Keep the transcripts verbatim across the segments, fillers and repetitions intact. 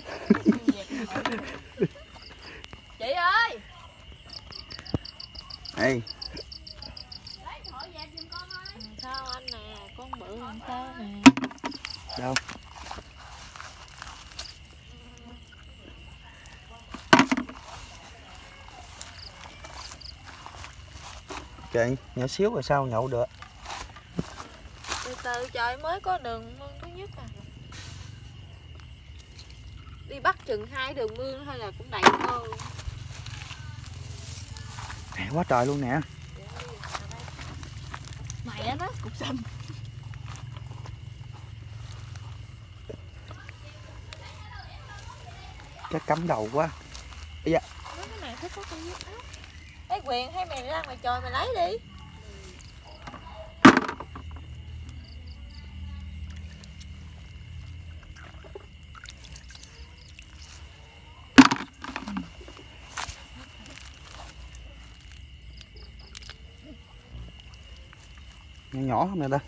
Chị ơi. Ê. Lấy thổi dẹp giùm con ơi. Sao anh nè, con bự làm sao nè. Đâu? Trời, nhỏ xíu rồi sao nhậu được. Từ từ trời mới có đường mương thứ nhất à. Đi bắt chừng hai đường mương thôi là cũng đầy thôi. Nè quá trời luôn nè. Mày á nó cục xanh. Chắc cắm đầu quá. Ây da. Mấy cái này thích có con dứt hết. Lấy quyền hay mày ra ngoài trời mày lấy đi. Nhỏ nhỏ không nè ta.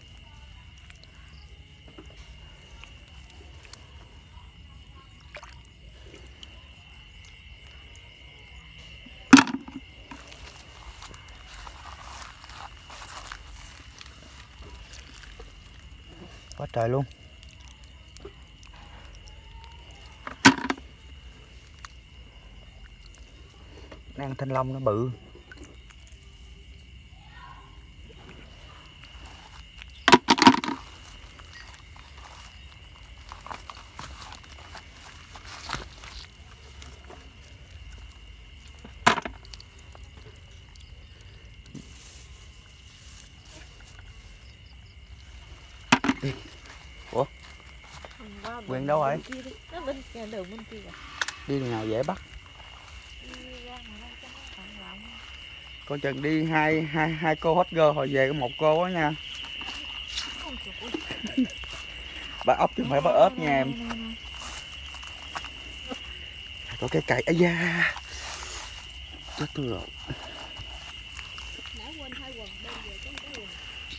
Quá trời luôn. Đang thanh long nó bự. Ủa? Quyền đâu rồi? Nó bên kia, đường bên kia rồi. Đi đường nào dễ bắt? Coi chừng đi hai hai hai cô hot girl hồi về có một cô á nha. Bắt ốc chứ không phải bắt ớt nha em. Có cái cày, ấy da. Chết tôi rồi. Nãy quên thay quần, đem về có một cái quần.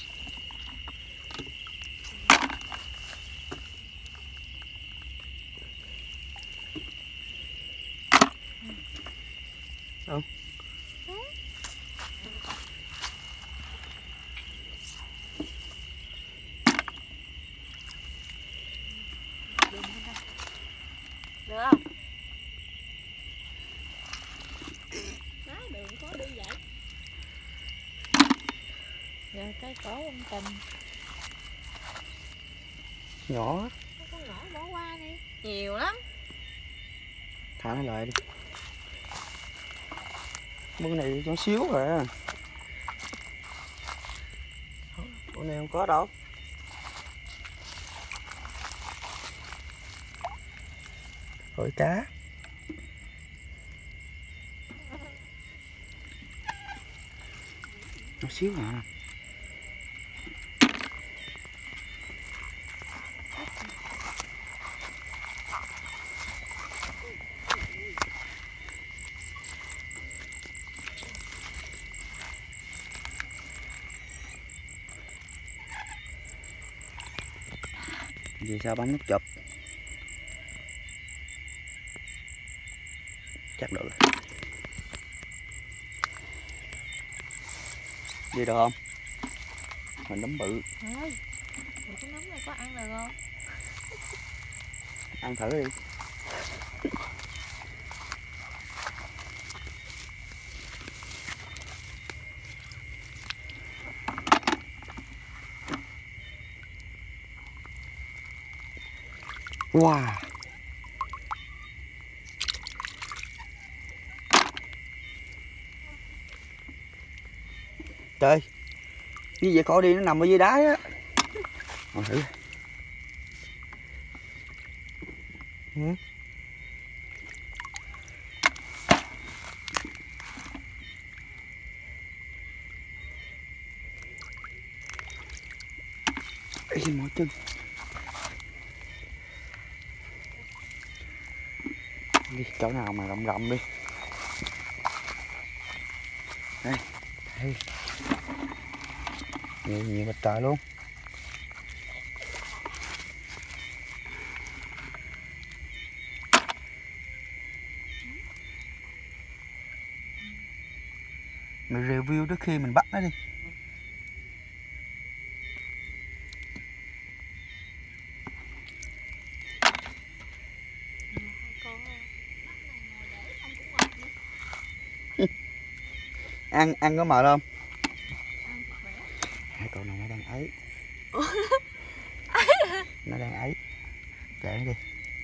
Đâu? Được không? Đó, đường có đi vậy. Giờ cái cổ ông Tình. Nhỏ. Có nhỏ bỏ qua đi. Nhiều lắm. Thả nó lại đi. Bữa này nhỏ xíu rồi à. Bữa này không có đâu. Hỏi cá. Nhỏ xíu à. Vì sao bắn nút chụp? Chắc được. Đi được không? Mình nấm bự. Ơi, cái nấm này có ăn được không? Ăn thử đi. Wow. Trời, như vậy khỏi đi nó nằm ở dưới đá á. Ngồi thử. Ừ. Ê, mỏi chân. Đi chỗ nào mà rộng rộng đi. Đây, đây. Nhiều nhiều mặt trời luôn. Mình review trước khi mình bắt nó đi. ăn ăn có mệt không? Hai con này nó đang ấy. Nó đang ấy. Kệ nó đi.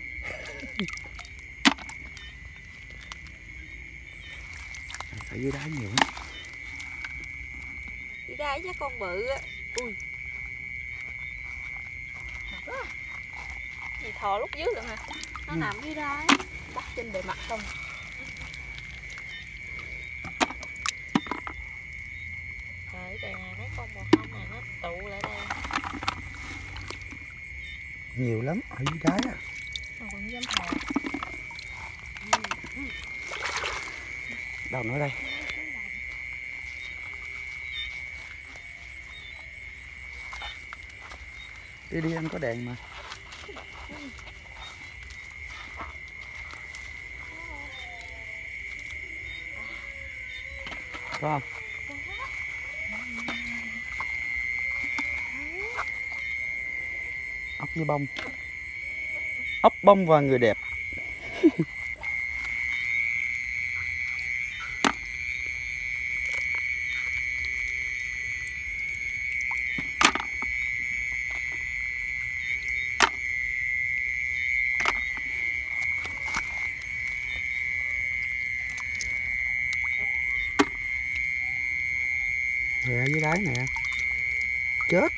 Phải dưới đá nhiều lắm. Dưới đá với con bự á. Ui. Gì thò lúc dưới luôn hả? Nó ừ. nằm dưới đá, bắt trên bề mặt không. Trời đây nè, mấy con bò không này nó tụ lại đây. Nhiều lắm ở dưới đá á. Nó còn dám thò. Đâu nữa đây? Đi đi, anh có đèn mà. Có không? Ốc với bông. Ốc, bông và người đẹp. Rồi ở dưới đáy nè. Chết.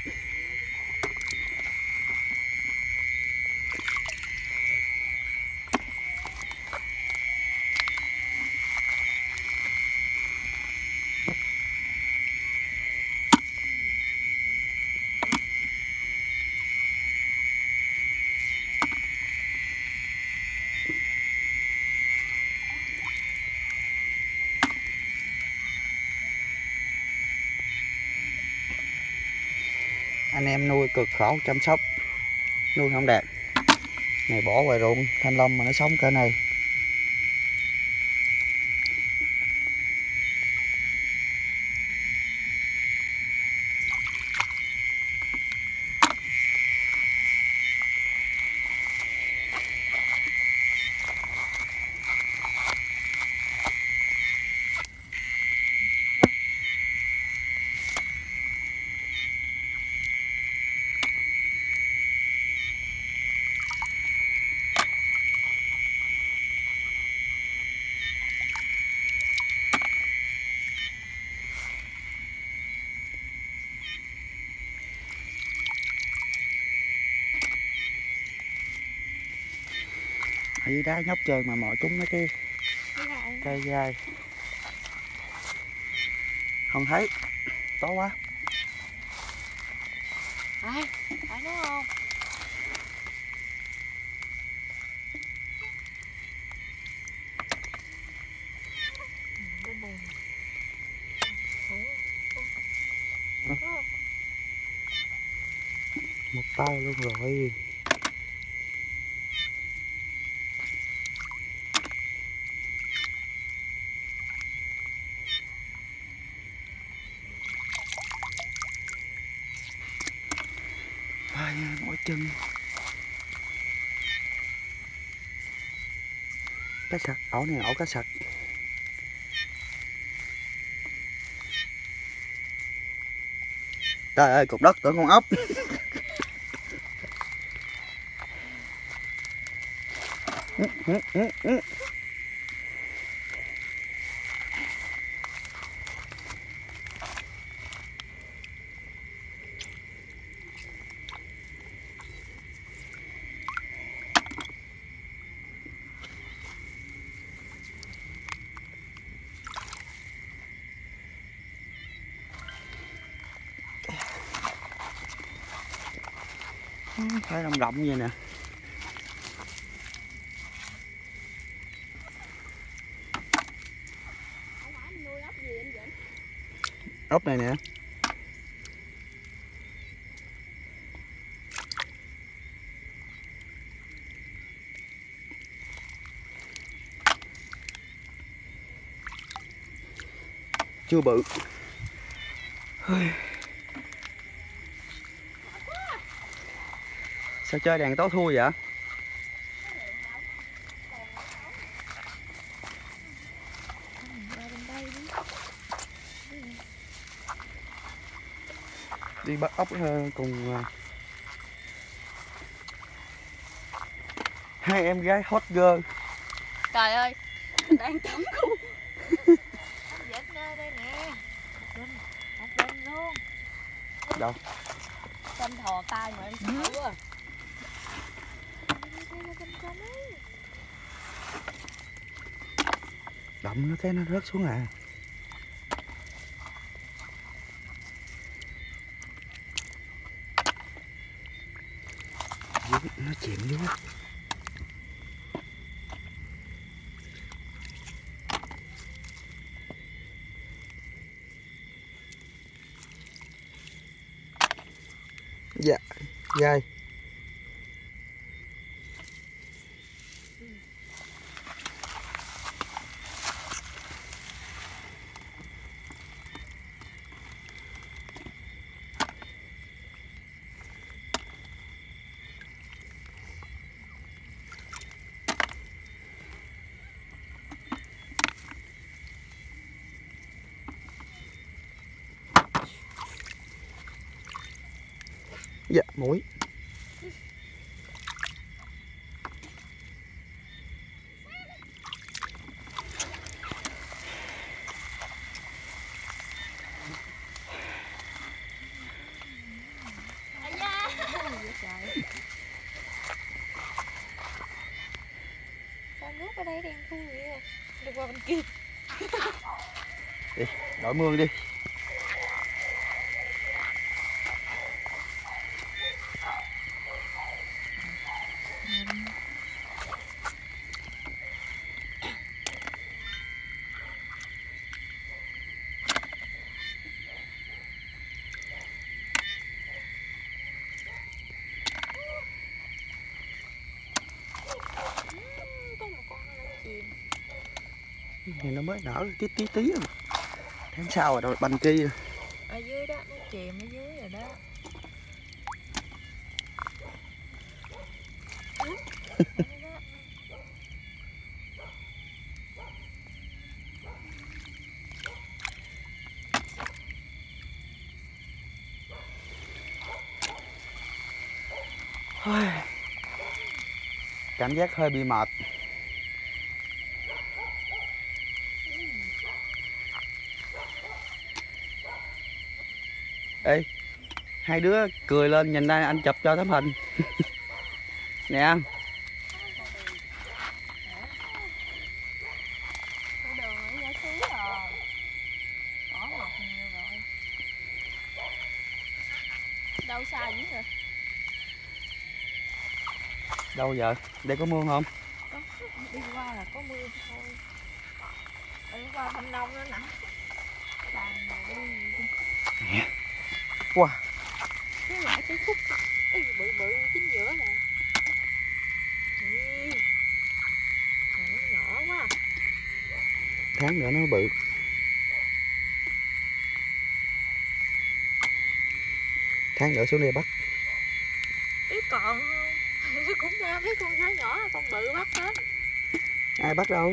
Anh em nuôi cực khổ chăm sóc, nuôi không đẹp. Này bỏ ngoài ruộng thanh long mà nó sống cỡ này. Ở dưới đá nhóc chơi mà mò trúng mấy cái cây gai. Không thấy, tối quá. Ai, phải đúng không? Một tay luôn rồi. Ai, mỏi chân. Cá sặc, ổ này ổ cá sặc. Trời ơi, cục đất tưởng con ốc. Thấy rộng rộng vậy nè. Ốc này nè. chưa bự. Sao chơi đèn tối thui vậy? Đi bắt ốc cùng hai em gái hot girl. Trời ơi, đang trống khu. Dệt nơi đây nè. Một bên, một bên luôn. Đâu? Tên thò tay mà em sợ quá. Đậm nó thế nó rớt xuống à. Nó chìm vô. Dạ, gai. Dạ, mũi. Sao nước ở đây đen thui vậy à? Đi qua bên kia. Đi, đổi mương đi. Thì nó mới nở tí tí tí rồi. Tháng sau rồi đâu banh chi rồi. Ở dưới đó, nó chìm ở dưới rồi đó. Cảm giác hơi bị mệt. Ê, hai đứa cười lên nhìn đây anh chụp cho tấm hình. Nè. Đâu xa dữ rồi. Đâu giờ? Đây có mương không? Có, đi qua là có mưa thôi. Đi qua Thanh Long đó nè. Nè. Wow. Cái lại cái khúc cái bự bự chính giữa nè. Ê. Nó nhỏ quá. Tháng nữa nó bự. Tháng nữa xuống đây bắt. Biết còn không? Cũng ra mấy con cá nhỏ, con bự bắt hết. Ai bắt đâu?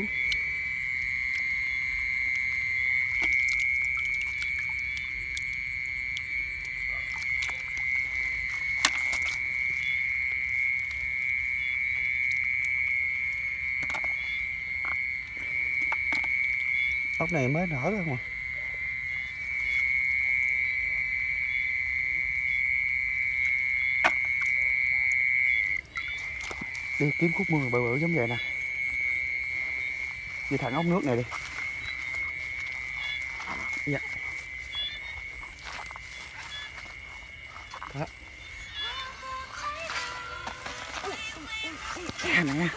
Ốc này mới nở thôi mà. Đi kiếm khúc mương bự bự giống vậy nè. Đi thẳng ốc nước này đi. Dạ. Đó. À, nè.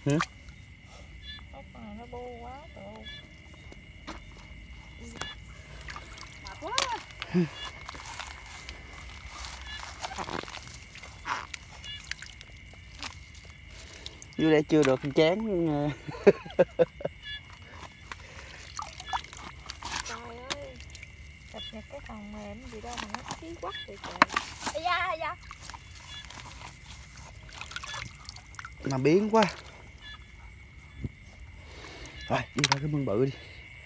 Hử? Cái con này nó bu quá trời. Mệt quá. Dưới đây chưa được chén. Trời ơi, cập nhật cái phần mềm gì đâu mà nó xí quắc vậy trời. Ây da, ây da. Mà biến quá. Rồi đi ra cái mương bự đi.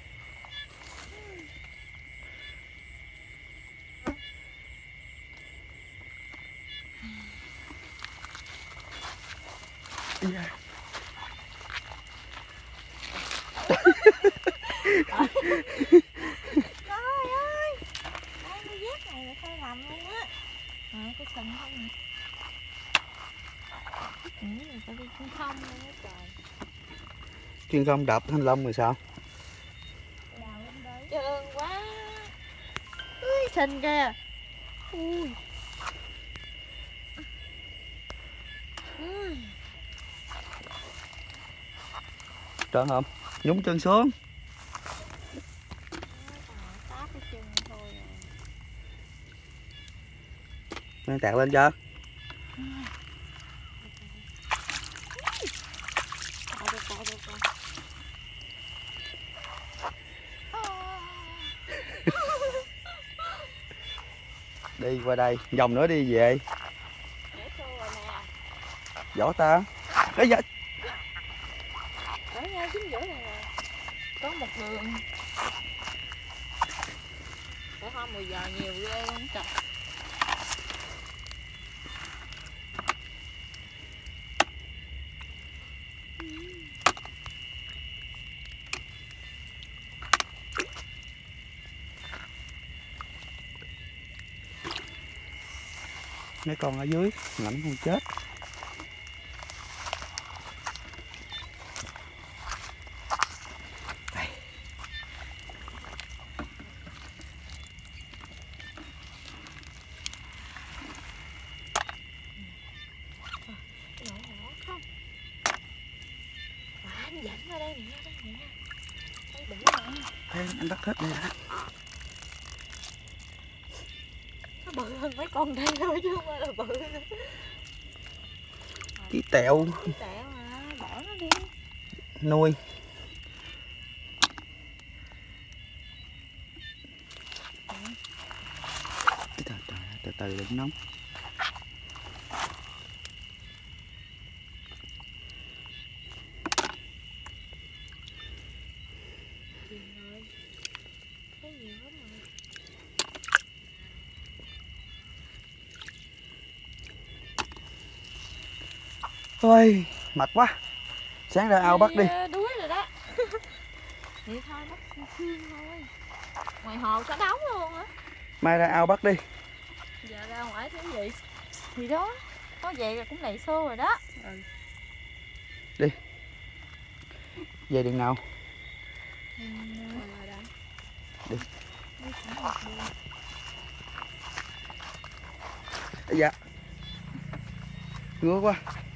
Đi ra. Trời ơi, ai nuôi dép này là sao làm luôn á. À, cái sừng không nè. Ừ, người ta đi chuyên không luôn á trời. Chuyên không đập thanh long rồi sao? Đào lên đấy. Trơn quá. Ui, xinh kìa. Ui. Ui. Trơn không? Nhúng chân xuống. Táp cái chân thôi à. Mang tạt lên chưa? Được rồi, được rồi. Đi qua đây, vòng nữa đi về. Để xô rồi nè. Vỗ ta. Ê da. Ở ngay chính giữa này nè. Có một đường. Để hôm mười giờ nhiều ghê luôn trời. Mấy con ở dưới ngậm con chết. Đây. Nhỏ nhỏ không. À, anh dẫn ra đây nè, đây nè. Đây bự nè. Thế anh bắt hết đây đã. Nó bự hơn mấy con đây thôi chứ không phải là bự nữa. Tí tẹo. Tí tẹo hả? Bỏ nó đi. Nuôi. Từ từ, từ từ đừng nóng. Nhiều rồi. Thấy nhiều lắm rồi. Ôi, mệt quá. Sáng ra ao bắt đi. Đuối rồi đó. Vậy thôi, bắt xương thôi. Ngoài hồ có đóng luôn hả? Mai ra ao bắt đi. Giờ ra ngoài thấy gì? Gì đó. Có vậy là cũng đầy xô rồi đó. Ừ. Đi. Về đường nào? Ừ. Đi. Đi thẳng một đường. Dạ. Ngứa quá.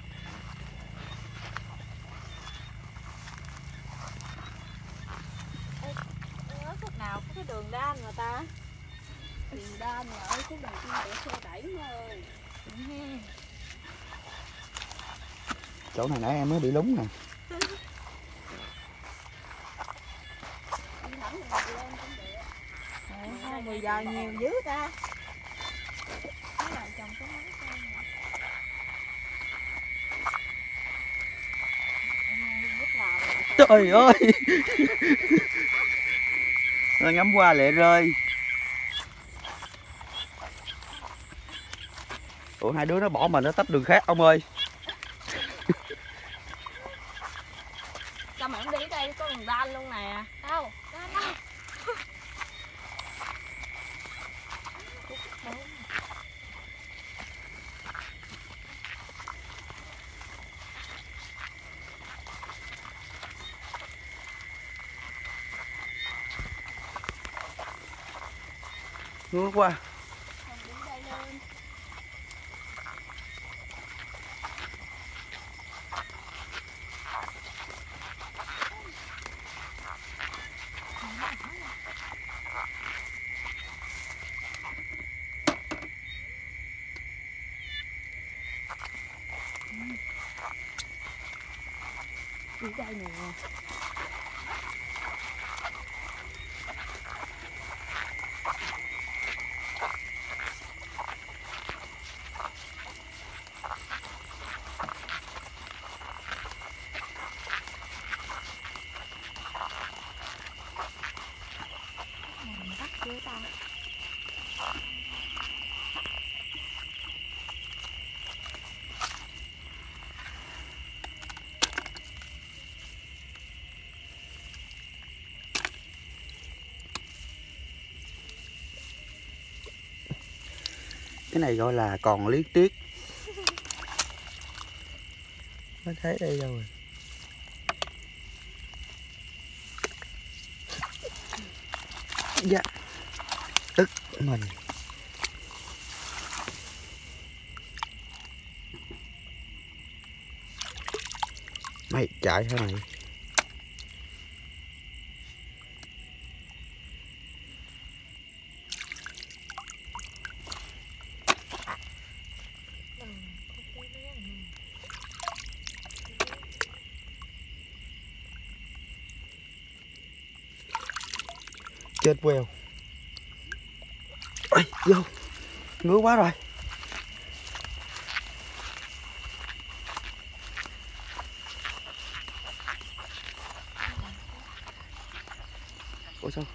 Ê, nhớ khúc nào có cái đường đan mà ta? Đường đan mà ở khúc đầu tiên để xe đẩy thôi. Ừ. Chỗ này nãy em mới bị lúng nè. À, mười giờ nhiều dữ ta. Cái nào trồng cái mắm tôm nè. Trời ơi. Nó ngắm qua lệ rơi. Ủa hai đứa nó bỏ mình nó tách đường khác ông ơi. Sao mà không đi đây có đường đan luôn nè. Đâu? Đan đâu? Ngứa quá. Đi đây nè. Mình bắt chưa ta? Cái này gọi là còn liếc tiếc. Mới thấy đây đâu rồi. Dạ. Tức mình. Mày chạy hả mày? Chết queo. Ôi, vô. Ngứa quá rồi. Ủa sao?